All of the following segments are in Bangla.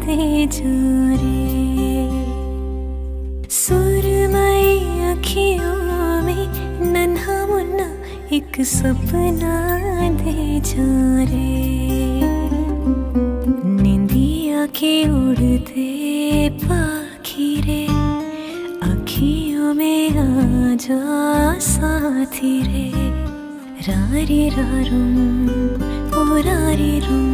दे जो रे, सुरमई अखियों में नन्हा मुन्ना एक सपना दे जो रे, निंदिया के उड़ते पाखी रे, अखियों में आ जा साथी रे, रारी रारुम ओ रारी रुम,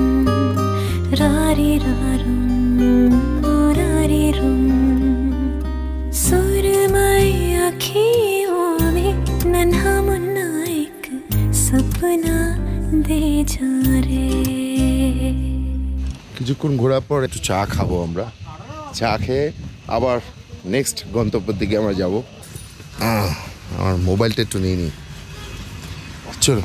रारी रारुम ओ रारी रुम, सुरमई अखियों में नन्हा मुन्ना एक सपना दे जा रे। কিছুক্ষণ ঘোরার পর একটু চা খাবো আমরা, চা খেয়ে আবার নেক্সট গন্তব্যের দিকে আমরা যাব। আমার মোবাইলটা একটু নিয়ে নিই, চলো।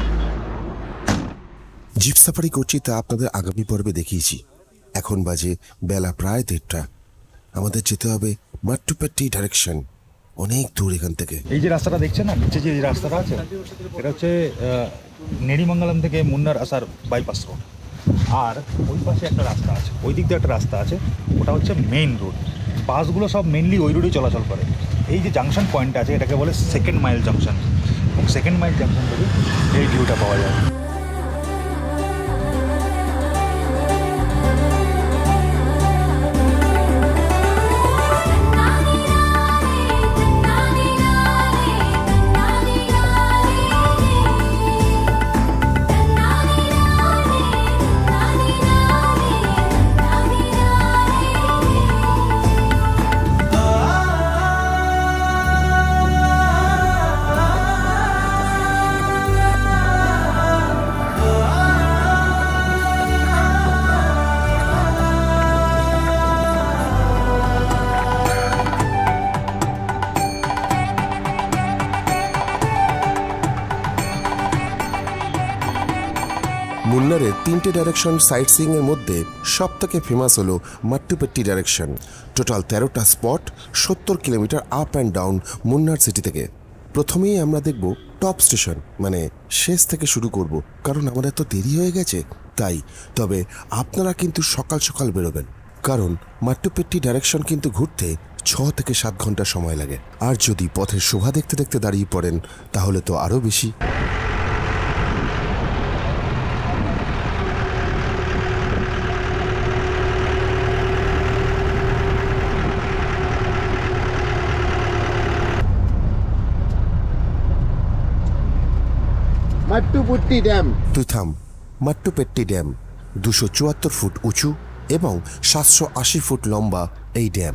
জিপ সাফারি করছি তা আপনাদের আগামী পর্বে দেখিয়েছি। এখন বাজে বেলা প্রায় 1:30। আমাদের যেতে হবে মাট্টুপেট্টি ডাইরেকশন, অনেক দূর এখান থেকে। এই যে রাস্তাটা দেখছেন না, নিচে যে রাস্তাটা আছে, এটা হচ্ছে নেরিমঙ্গলম থেকে মুন্নার আসার বাইপাস রোড। আর ওই পাশে একটা রাস্তা আছে, ওই দিক দিয়ে একটা রাস্তা আছে, ওটা হচ্ছে মেইন রোড। বাসগুলো সব মেনলি ওই রোডেই চলাচল করে। এই যে জাংশন পয়েন্ট আছে, এটাকে বলে সেকেন্ড মাইল জাংশন, এবং সেকেন্ড মাইল জাংশন থেকে এই ভিউটা পাওয়া যায়। মুন্নারের 3টে ডাইরেকশন সাইট সিইং এর মধ্যে সব থেকে ফেমাস হলো মাট্টুপেট্টি ডাইরেকশন। টোটাল 13টা spot, 70 kilometre up and down Munnar city থেকে। প্রথমেই আমরা দেখব টপ স্টেশন, মানে শেষ থেকে শুরু করব, কারণ আমাদের তো দেরি হয়ে গেছে তাই। তবে আপনারা কিন্তু সকাল সকাল বেরোবেন, কারণ মাট্টুপেট্টি ডাইরেকশন কিন্তু ঘুরতে 6 থেকে 7 ঘন্টা সময় লাগে। আর যদি পথের শোভা দেখতে দেখতে দাঁড়িয়ে পড়েন তাহলে তো আরও বেশি। মাট্টুপেট্টি ড্যাম। তুই থাম। মাট্টুপেট্টি ড্যাম 274 ফুট উঁচু এবং 780 ফুট লম্বা এই ড্যাম।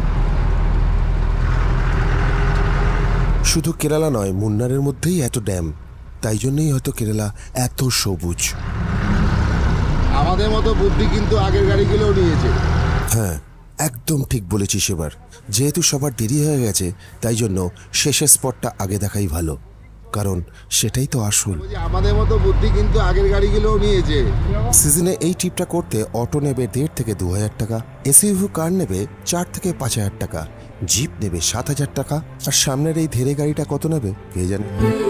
শুধু কেরালা নয়, মুন্নারের মধ্যেই এত ড্যাম, তাই জন্যই হয়তো কেরালা এত সবুজ। আমাদের মতো বুদ্ধি কিন্তু আগের গাড়িগুলোও নিয়েছে। হ্যাঁ, একদম ঠিক বলেছিস। এবার যেহেতু সবার দেরি হয়ে গেছে, তাই জন্য শেষের স্পটটা আগে দেখাই ভালো, কারণ সেটাই তো আসল। আমাদের মতো বুদ্ধি কিন্তু আগের গাড়িগুলোও নিয়েছে। সিজনে এই ট্রিপটা করতে অটো নেবে 1,500 থেকে 2,000 টাকা, এসইউভি কার নেবে 4 থেকে 5,000 টাকা, জিপ নেবে 7,000 টাকা, আর সামনের এই ধীরে গাড়িটা কত নেবে কে জানে।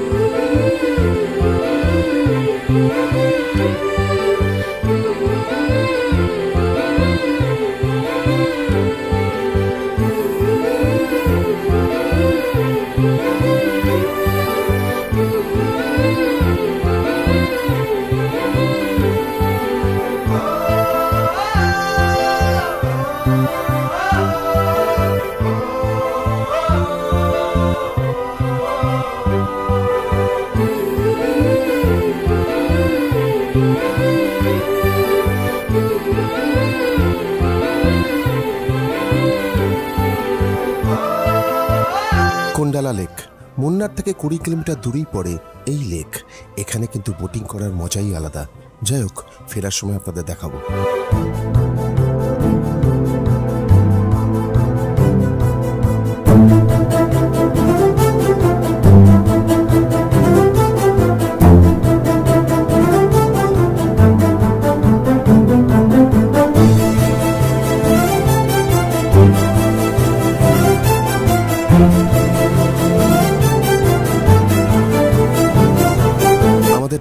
কোন্ডালা লেক মুন্নার থেকে 20 কিলোমিটার দূরেই পড়ে এই লেক। এখানে কিন্তু বোটিং করার মজাই আলাদা। যাই হোক, ফেরার সময় আপনাদের দেখাবো।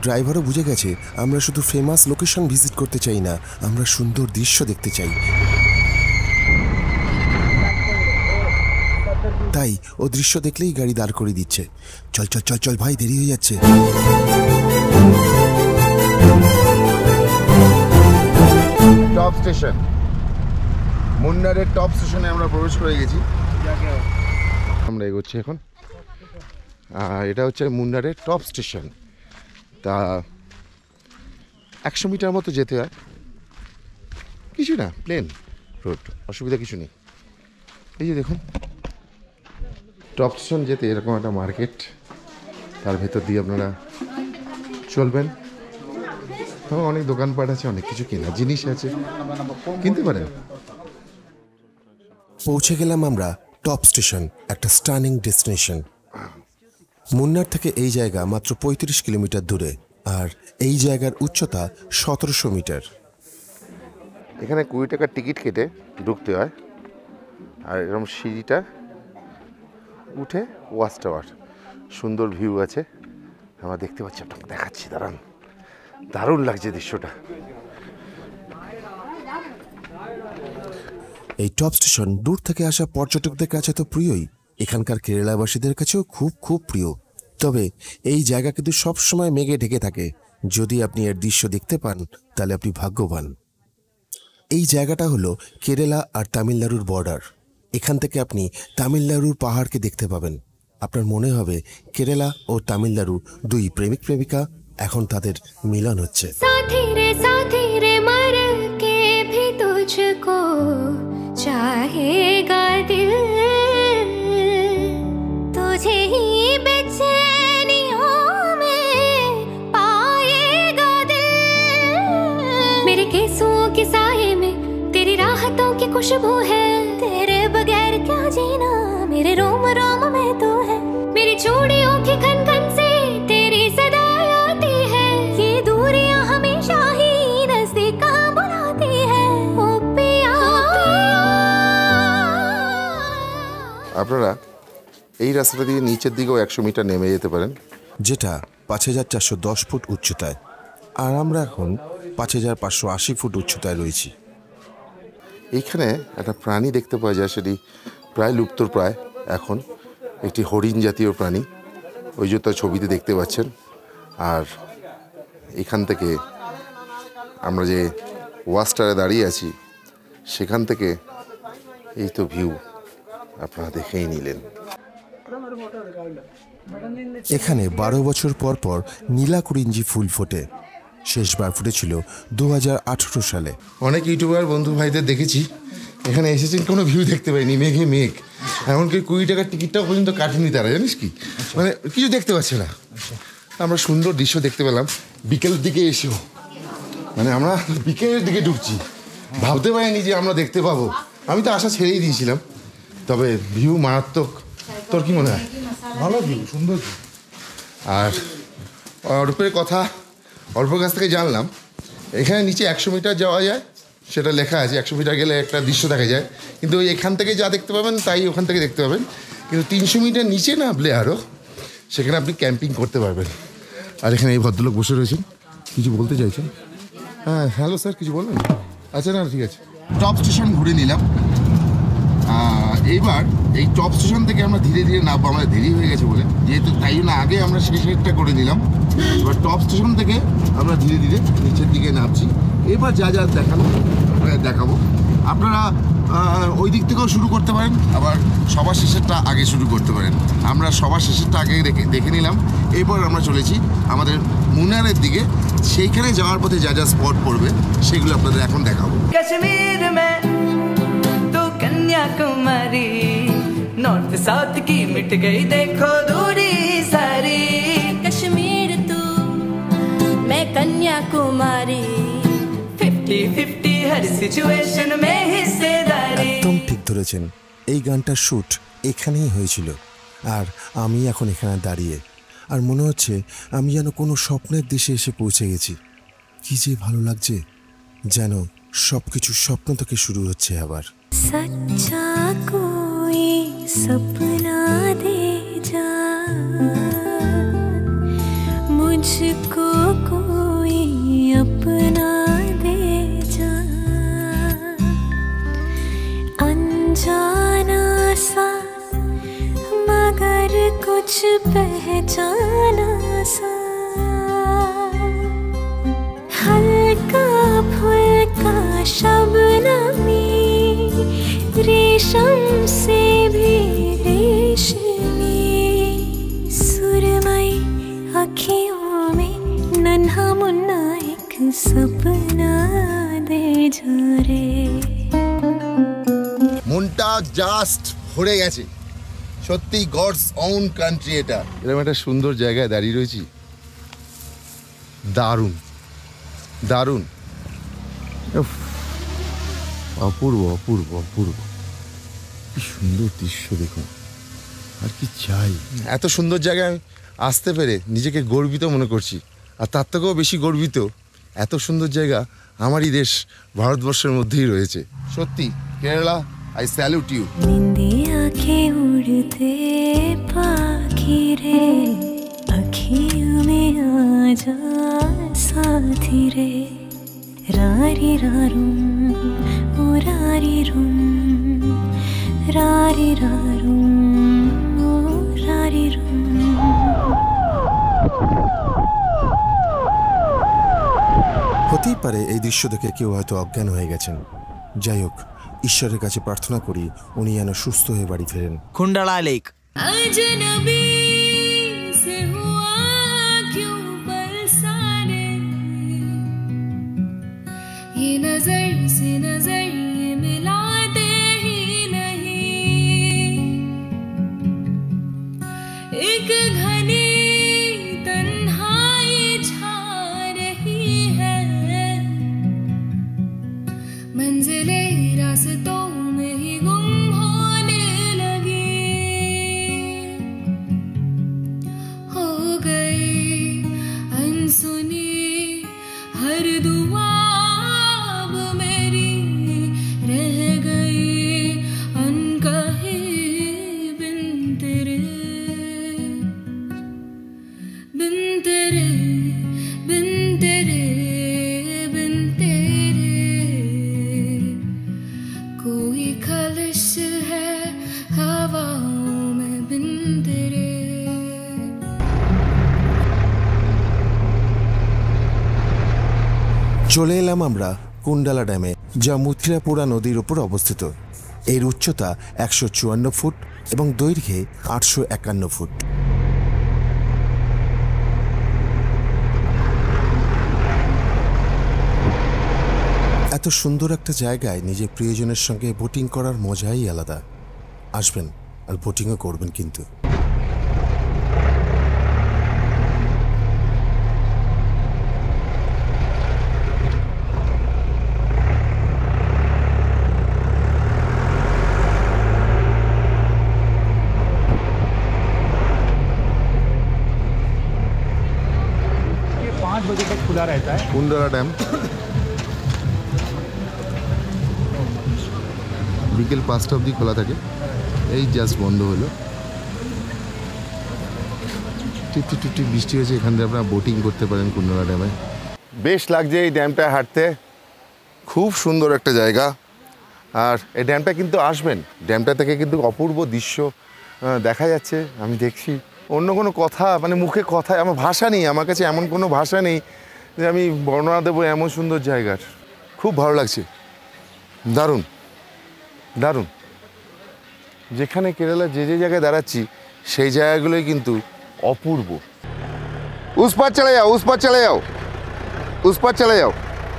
ড্রাইভারও বুঝে গেছে আমরা শুধু ফেমাস লোকেশন ভিজিট করতে চাই না, আমরা সুন্দর দৃশ্য দেখতে চাই। তাই ও দৃশ্য দেখলেই গাড়ি দাঁড় করে দিচ্ছে। চল চল চল চল ভাই, দেরি হয়ে যাচ্ছে। টপ স্টেশন, মুন্নারের টপ স্টেশনে আমরা প্রবেশ করে গেছি। আমরা এগোচ্ছি এখন। এটা হচ্ছে মুন্নারের টপ স্টেশন। তা 100 মিটার মতো যেতে হয়, কিছু না, প্লেন রোড, অসুবিধা কিছু নেই। এই যে দেখুন, টপ স্টেশন যেতে এরকম একটা মার্কেট, তার ভেতর দিয়ে আপনারা চলবেন। অনেক দোকানপাট আছে, অনেক কিছু কেনার জিনিস আছে, কিনতে পারেন। পৌঁছে গেলাম আমরা টপ স্টেশন, একটা স্টানিং ডেস্টিনেশন। মুন্নার থেকে এই জায়গা মাত্র 35 কিলোমিটার দূরে, আর এই জায়গার উচ্চতা 1700 মিটার। এখানে 20 টাকার টিকিট কেটে ঢুকতে হয়, আর এরকম সিঁড়িটা উঠে ওয়াচ টাওয়ার, সুন্দর ভিউ আছে, আমরা দেখতে পাচ্ছি। আপনাকে দেখাচ্ছি, দাঁড়ান, দারুণ লাগছে দৃশ্যটা। এই টপ স্টেশন দূর থেকে আসা পর্যটকদের কাছে তো প্রিয়ই, এখানকার কেরালাবাসীদের কাছেও খুব খুব প্রিয়। তবে এই জায়গা কিন্তু সবসময় মেঘে ঢেকে থাকে। যদি আপনি এর দৃশ্য দেখতে পান তাহলে আপনি ভাগ্যবান। এই জায়গাটা হলো কেরালা আর তামিলনাড়ুর বর্ডার। এখান থেকে আপনি তামিলনাড়ুর পাহাড়কে দেখতে পাবেন। আপনার মনে হবে কেরালা ও তামিলনাড়ু দুই প্রেমিক প্রেমিকা, এখন তাদের মিলন হচ্ছে। साथी रे मर के भी तुझको चाहेगा दिल, तुझे ही बेचैनियों में पाएगा दिल। मेरे केसों के साए में तेरी राहतों की खुशबू है, तेरे बगैर क्या जीना, मेरे रोम रोम में तू है। मेरी चूड़ियों की खन खन से तेरी सदा आती है, ये दूरियां हमेशा ही नजदीक कहाँ बुलाती है। ओ पिया, আপনারা এই রাস্তাটা দিয়ে নিচের দিকেও 100 মিটার নেমে যেতে পারেন, যেটা 5410 ফুট উচ্চতায়, আর আমরা এখন 5580 ফুট উচ্চতায় রয়েছি। এইখানে একটা প্রাণী দেখতে পাওয়া যায়, সেটি প্রায় লুপ্তপ্রায় এখন, একটি হরিণ জাতীয় প্রাণী, ওই যে তার ছবিতে দেখতে পাচ্ছেন। আর এখান থেকে আমরা যে ওয়াচটারে দাঁড়িয়ে আছি, সেখান থেকে এই তো ভিউ আপনারা দেখেই নিলেন। এখানে 12 বছর পর পর নীলাকুরিঞ্জি ফুল ফোটে। শেষবার ফুটেছিল 2018 সালে। অনেক ইউটিউবার বন্ধু ভাইদের দেখেছি এখানে এসেছেন, কোনো ভিউ দেখতে পাইনি, মেঘে মেঘ, এমনকি 20 টাকার টিকিটটাও পর্যন্ত কাটেনি তারা, জানিস কি, মানে কিছু দেখতে পাচ্ছে না। আমরা সুন্দর দৃশ্য দেখতে পেলাম বিকেলের দিকে এসেও, মানে আমরা বিকেলের দিকে ঢুকছি, ভাবতে পারিনি যে আমরা দেখতে পাবো। আমি তো আশা ছেড়েই দিয়েছিলাম, তবে ভিউ মারাত্মক। তোর কি মনে হয়? ভালো ভিউ, সুন্দর ভিউ। আর অল্পের কথা অল্প কাছ থেকে জানলাম, এখানে নিচে 100 মিটার যাওয়া যায়, সেটা লেখা আছে, 100 মিটার গেলে একটা দৃশ্য দেখা যায়, কিন্তু ওই এখান থেকে যা দেখতে পাবেন তাই ওখান থেকে দেখতে পাবেন। কিন্তু 300 মিটার নিচে নামলে আরও, সেখানে আপনি ক্যাম্পিং করতে পারবেন। আর এখানে এই ভদ্রলোক বসে রয়েছেন, কিছু বলতে চাইছেন? হ্যাঁ, হ্যালো স্যার, কিছু বলবেন? আচ্ছা, না ঠিক আছে। টপ স্টেশন ঘুরে নিলাম। এইবার এই টপ স্টেশন থেকে আমরা ধীরে ধীরে নামবো, আমাদের দেরি হয়ে গেছে বলে, যেহেতু তাই জন্য আগে আমরা শেষেরটা করে নিলাম। এবার টপ স্টেশন থেকে আমরা ধীরে ধীরে নিচের দিকে নামছি। এবার যা যা দেখাবো, আপনারা ওই দিক থেকেও শুরু করতে পারেন, আবার সবার শেষেরটা আগে শুরু করতে পারেন। আমরা সবার শেষেরটা আগে দেখে নিলাম। এরপর আমরা চলেছি আমাদের মুন্নারের দিকে, সেইখানে যাওয়ার পথে যা যা স্পট পড়বে সেগুলো আপনাদের এখন দেখাবো। कश्मीर में तो कन्याकुमारी, नॉर्थ साउथ की मिट गई देखो दूरी सारी। कश्मीर तू मैं कन्याकुमारी, 50-50 हर सिचुएशन में हिस्सेदारी। একদম ঠিক ধরেছেন, এই গানটার শ্যুট এখানেই হয়েছিল, আর আমি এখন এখানে দাঁড়িয়ে, আর মনে হচ্ছে আমি যেন কোনো স্বপ্নের দেশে এসে পৌঁছে গেছি। কি যে ভালো লাগছে, যেন সবকিছু স্বপ্ন থেকে শুরু হচ্ছে আবার। सच्चा कोई सपना दे जा मुझको। अनजाना सा मगर कुछ पहचाना सा, हल्का फुल्का शबनमी रेशम से भी रेशमी, सुरमई अखियों में नन्हा मुन्ना एक सपना दे जा रे। মনটা জাস্ট ভরে গেছে সত্যি, গডস ওন কান্ট্রি। এটা এরকম একটা সুন্দর জায়গায় দাঁড়িয়ে রয়েছি, দারুণ দারুণ, উফ, অপূর্ব অপূর্ব অপূর্ব, কি সুন্দর দৃশ্য দেখুন। আর কি চাই, এত সুন্দর জায়গায় আসতে পেরে নিজেকে গর্বিত মনে করছি। আর তার থেকেও বেশি গর্বিত, এত সুন্দর জায়গা আমারই দেশ ভারতবর্ষের মধ্যেই রয়েছে। সত্যি কেরালা, I salute you. निंदिया के उड़ते पाखी रे, अखियों में आजा साथी रे, रारी रारूं ओ रारी रूं, रारी रारूं ओ रारी रूं। হতেই পারে এই দৃশ্য দেখে কেউ হয়তো অজ্ঞান হয়ে গেছেন। যাই হোক, ঈশ্বরের কাছে প্রার্থনা করি উনি যেন সুস্থ হয়ে বাড়ি ফেরেন। खुंडला लेक अजनबी से हुआ क्यों बरसाने, ये नजर से नजर ये मिलाते ही नहीं, एक घनी तन्हाई छा रही है, मंजिले रास्तों में ही गुम होने लगी, हो गई अनसुनी हर दुआ अब मेरी, रह गई अनकही बिन तेरे, बिन तेरे, बिन तेरे, बिन तेरे, कोई खलिश है हवाओं में बिन तेरे। চলে এলাম আমরা কুন্ডালা ড্যামে, যা মুথিরাপুরা নদীর উপর অবস্থিত। এর উচ্চতা 154 ফুট এবং দৈর্ঘ্যে 851 ফুট। এত সুন্দর একটা জায়গায় নিজের প্রিয়জনের সঙ্গে বোটিং করার মজাই আলাদা। আসবেন আর বোটিংও করবেন কিন্তু। ये 5 बजे तक खुला रहता है। কুন্ডলা ড্যাম বিকেল 5টা অবধি খোলা থাকে, এই জাস্ট বন্ধ হলো। টিপটি টিপটি বৃষ্টি হয়েছে, এখান থেকে আপনারা বোটিং করতে পারেন কুন্ডলা ড্যামে। বেশ লাগছে এই ড্যামটায় হাঁটতে, খুব সুন্দর একটা জায়গা। আর এই ড্যামটা কিন্তু আসবেন, ড্যামটা থেকে কিন্তু অপূর্ব দৃশ্য দেখা যাচ্ছে। আমি দেখছি অন্য কোনো কথা, মানে মুখে কথা, আমার ভাষা নেই, আমার কাছে এমন কোনো ভাষা নেই যে আমি বর্ণনা দেবো এমন সুন্দর জায়গার। খুব ভালো লাগছে, দারুণ দারুণ। যেখানে কেরালা যে যে জায়গায় দাঁড়াচ্ছি সেই জায়গাগুলোই কিন্তু অপূর্ব। উস পার চলে যাও, উস পার চলে যাও, উস পার চলে যাও।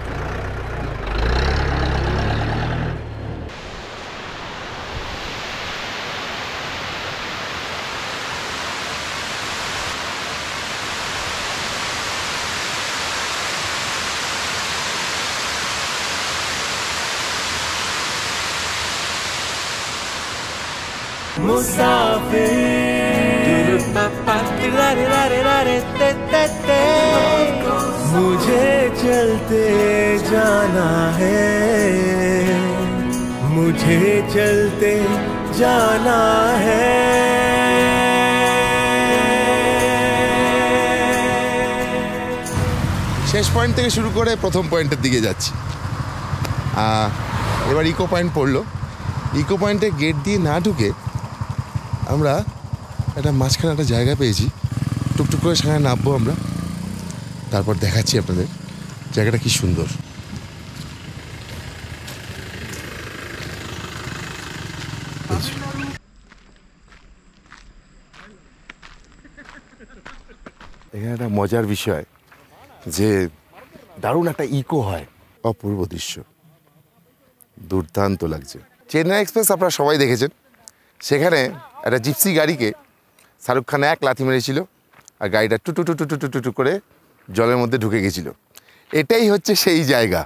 मुझे चलते जाना है, मुझे चलते जाना है। শেষ পয়েন্ট থেকে শুরু করে প্রথম পয়েন্টের দিকে যাচ্ছি। এবার ইকো পয়েন্ট পড়লো, ইকো পয়েন্টে গেট দিয়ে না ঢুকে আমরা একটা মাঝখানে একটা জায়গা পেয়েছি, টুকটুক করে সেখানে নামবো আমরা, তারপর দেখাচ্ছি আপনাদের জায়গাটা কি সুন্দর। এখানে একটা মজার বিষয় যে দারুণ একটা ইকো হয়, অপূর্ব দৃশ্য, দুর্দান্ত লাগছে। চেন্নাই এক্সপ্রেস আপনারা সবাই দেখেছেন, সেখানে একটা জিপসি গাড়িকে শাহরুখ খান এক লাথি মেরেছিল আর গাড়িটা টুটু টুটু টুটু টুটু করে জলের মধ্যে ঢুকে গেছিল। এটাই হচ্ছে সেই জায়গা।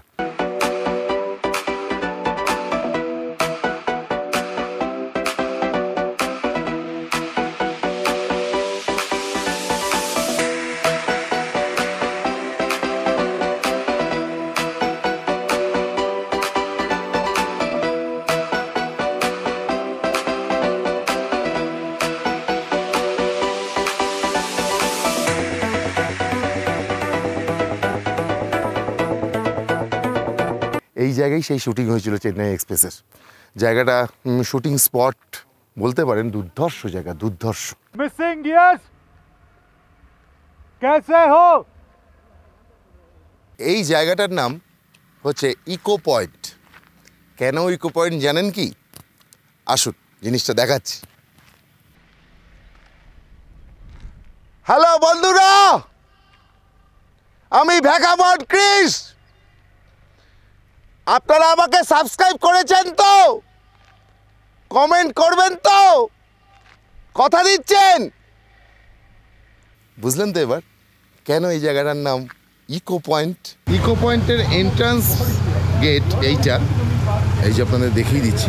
এই জায়গায় সেই শুটিং হয়েছিল চেন্নাই এক্সপ্রেসের। জায়গাটা শুটিং স্পট বলতে পারেন, দুর্ধর্ষ জায়গা, দুর্ধর্ষ। मिसिंग गियर्स कैसे हो? এই জায়গাটার নাম হচ্ছে ইকো পয়েন্ট। কেন ইকো পয়েন্ট জানেন কি? আসুন জিনিসটা দেখাচ্ছি। হ্যালো বন্ধুরা, আমি ভ্যাগাবন্ড ক্রিস। আপনারা আমাকে সাবস্ক্রাইব করেছেন তো? কমেন্ট করবেন তো? কথা দিচ্ছেন? বুঝলেন তো এবার কেন এই জায়গাটার নাম ইকো পয়েন্ট? ইকো পয়েন্টের এন্ট্রান্স গেট এইটা, এই যে আপনাদের দেখিয়ে দিচ্ছি।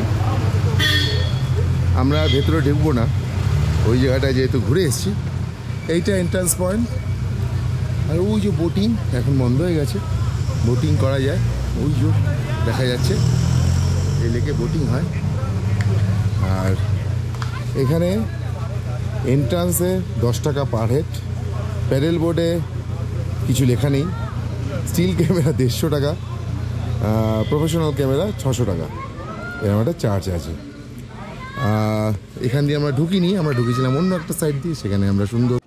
আমরা ভেতরে ঢুকবো না, ওই জায়গাটা যেহেতু ঘুরে এসেছি। এইটা এন্ট্রান্স পয়েন্ট। আর ওই যে বোটিং এখন বন্ধ হয়ে গেছে, বোটিং করা যায়, ওই যে দেখা যাচ্ছে এই লেকে বোটিং হয়। আর এখানে এন্ট্রান্সে 10 টাকা পার হেড, প্যাডেল বোর্ডে কিছু লেখা নেই, স্টিল ক্যামেরা 150 টাকা, প্রফেশনাল ক্যামেরা 600 টাকা, এরকম একটা চার্জ আছে। এখান দিয়ে আমরা ঢুকিনি, আমরা ঢুকেছিলাম অন্য একটা সাইড দিয়ে, সেখানে আমরা সুন্দর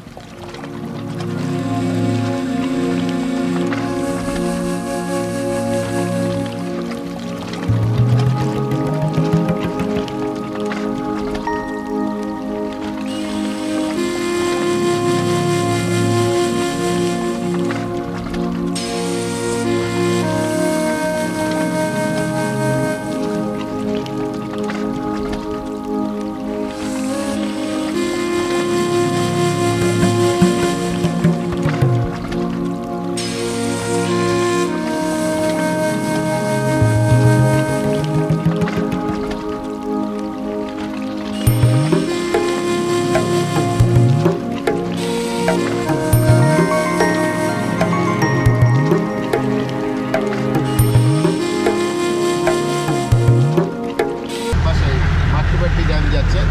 যাচ্ছে।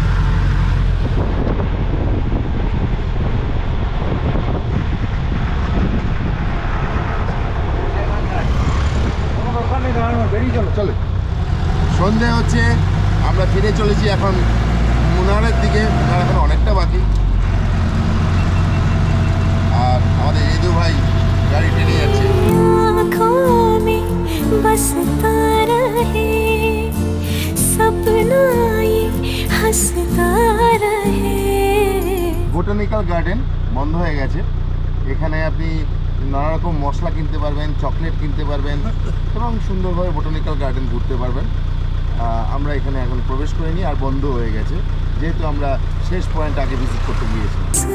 চলে সন্ধে হচ্ছে, আমরা ফিরে চলেছি এখন মুনারের দিকে। মুনার এখন অনেকটা বাকি, আর আমাদের ঋদু ভাই গাড়ি টেনে যাচ্ছে। বোটানিক্যাল গার্ডেন বন্ধ হয়ে গেছে। এখানে আপনি নানা রকম মশলা কিনতে পারবেন, চকলেট কিনতে পারবেন এবং সুন্দরভাবে বোটানিক্যাল গার্ডেন ঘুরতে পারবেন। আমরা এখানে এখন প্রবেশ করিনি, আর বন্ধ হয়ে গেছে যেহেতু আমরা শেষ পয়েন্ট আগে ভিজিট করতে গিয়েছি।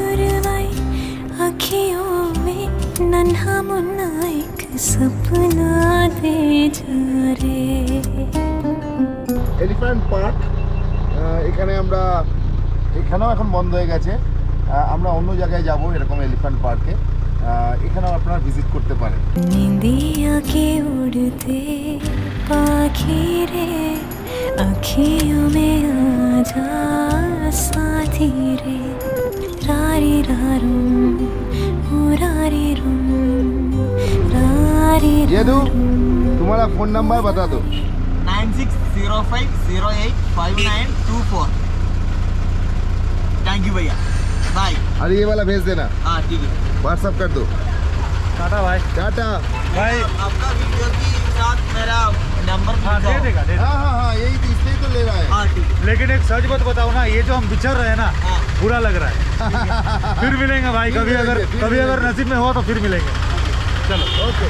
এলিফ্যান্ট পার্ক, এখানে আমরা, এখানেও এখন বন্ধ হয়ে গেছে। আমরা অন্য জায়গায় যাব এরকম এলিফ্যান্ট পার্কে, এখানেও আপনারা ভিজিট করতে পারেন। ये दो तुम्हारा फोन नंबर बता दो। 9605085924। थैंक यू भैया, बाय। और ये वाला भेज देना। हाँ ठीक है, व्हाट्सअप कर दो। टाटा भाई। टाटा भाई आपका वीडियो के साथ मेरा नंबर हाँ दे देगा, दे देगा। हाँ यही तो, इसलिए तो ले रहा है। हाँ ठीक है। लेकिन एक सच बात बताओ ना, ये जो हम बिछड़ रहे हैं ना, हाँ। बुरा लग रहा है। फिर मिलेंगे भाई, फिर कभी मिलेंगे, अगर फिर कभी अगर मिलेंगे। नसीब में हुआ तो फिर मिलेंगे। चलो ओके।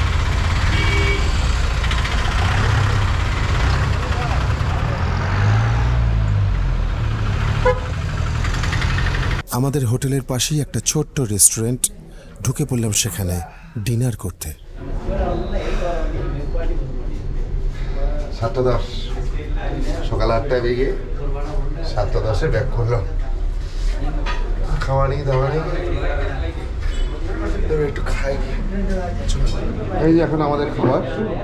আমাদের হোটেলের পাশেই একটা ছোট্ট রেস্টুরেন্ট, ঢুকে পড়লাম সেখানে ডিনার করতে। 7:10 সকাল 8টায় বেরিয়ে 7:10 ব্যাক করলাম। খাওয়া নেই দাওয়া নেই, তবে একটু খাই। এই যে এখন আমাদের খাবার।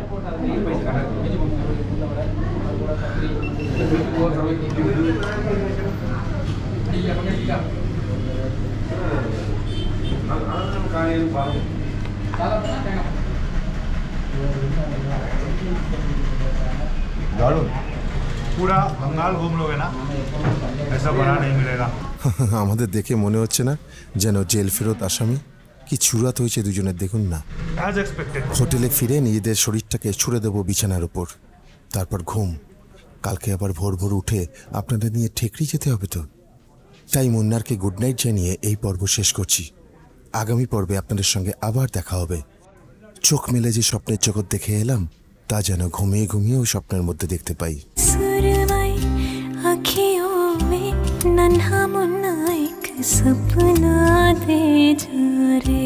पूरा बंगाल घूम लोगे ना, ऐसा बड़ा नहीं मिलेगा। আমাদের দেখে মনে হচ্ছে না যেন জেল ফেরত আসামি? কি চূড়াত হয়েছে দুজনের, দেখুন না। As expected। হোটেলে ফিরে নিজেদের শরীরটাকে ছুড়ে দেবো বিছানার উপর, তারপর ঘুম। কালকে আবার ভোর ভোর উঠে আপনাদের নিয়ে ঠেকরি যেতে হবে তো। তাই মুন্নারকে গুড নাইট জানিয়ে এই পর্ব শেষ করছি। আগামী পর্বে আপনাদের সঙ্গে আবার দেখা হবে। চোখ মেলে যে স্বপ্নের জগৎ দেখে এলাম, তা যেন ঘুমিয়ে ঘুমিয়েও স্বপ্নের মধ্যে দেখতে পাই। सुरमई आँखियों में नन्हा मुन्ना एक सपना दे जा रे,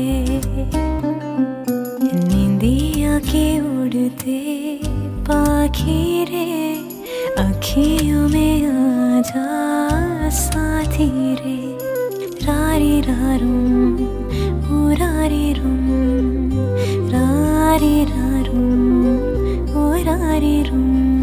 नींदिया के उड़ते पाखी रे, आँखियों में आजा साथी रे। रारी रारूं ओ रारी रूं, रारी रारूं ओ रारी रूं।